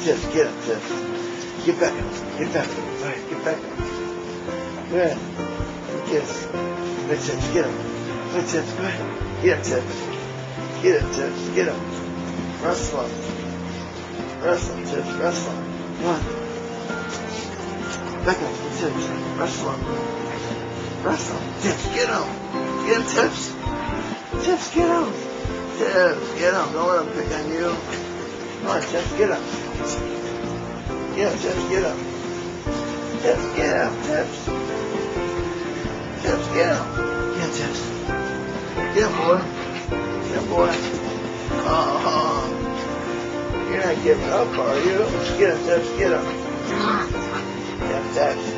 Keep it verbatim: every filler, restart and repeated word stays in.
Tips, get him, Tips. Get back up. Get back up. All right, get back up. Good. Good kiss. Good Tips, get him. Good Tips, go ahead. Get him, Tips. Get him, Tips. Get him. Wrestle him. Wrestle him, Tips. Wrestle him. Come on. Back up. Good Tips. Wrestle him. Wrestle him. Tips, get him. Get him, Tips. Tips, get him. Tips, get him. Don't let him pick on you. Come on, Tips, get him. Yeah, Tips, get him. Tips, get him. Tips. Tips, get him. Yeah, Tips. Get him, boy. Get him, boy. Oh, you're not giving up, are you? Get him, Tips, get him. Yeah, Tips.